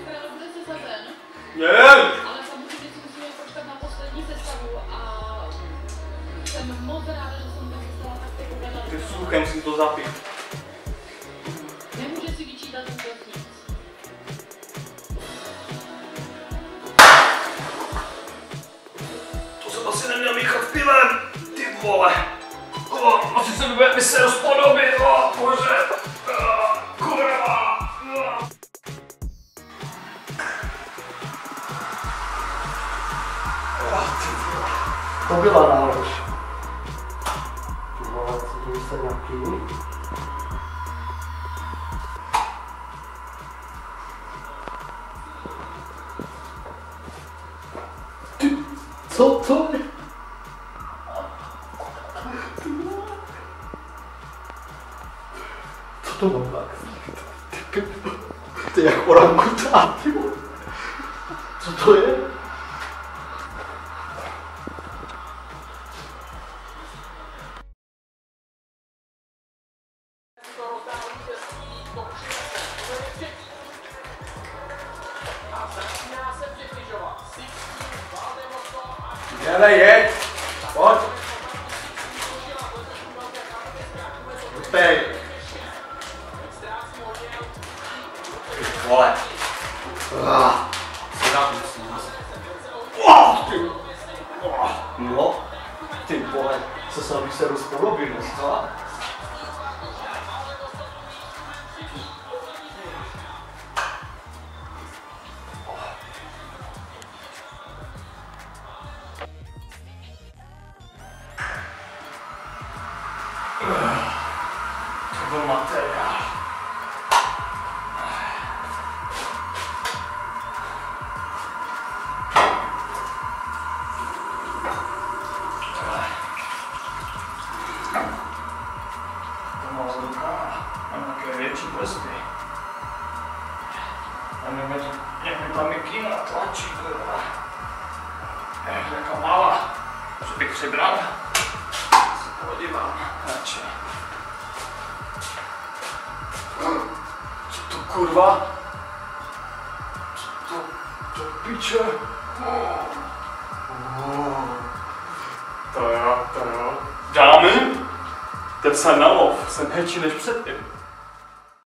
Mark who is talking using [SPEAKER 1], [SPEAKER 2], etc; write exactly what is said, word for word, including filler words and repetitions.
[SPEAKER 1] král bude sesazen.
[SPEAKER 2] Jen!
[SPEAKER 1] Ale samozřejmě si musíme počkat na poslední sestavu a jsem moc ráda, že jsem ta sestava tak teď uvedla.
[SPEAKER 2] Ty sluchem si to zapít.
[SPEAKER 1] Nemůže si vyčítat vůbec nic.
[SPEAKER 2] To jsem asi neměl míchat pivem, ty vole. O, asi se mi bude se rozpodobit, o bože. Kurva.
[SPEAKER 3] To byla nálož. Ty vole, cítím se nějaký. Ty, co to je? Co to bylo tak? Ty, ty jak orangután, ty vole. Co to je?
[SPEAKER 2] Jele, jeď! Pojď! Pej! Ty vole! Co dá tu s nás?
[SPEAKER 3] No, ty vole, co sami se rozpodobí, no?
[SPEAKER 2] To byl materiál. To má zruka a nějaké větší prsty. A nevím, jak mi tam mikina tlačí, kurva. Jak jaká malá, že bych přibral. Se podívám radši. Co to kurva? Co to, to piče? Oh. Oh. To jo, to jo. Dámy, ten se na lov, jsem hečí než předtím.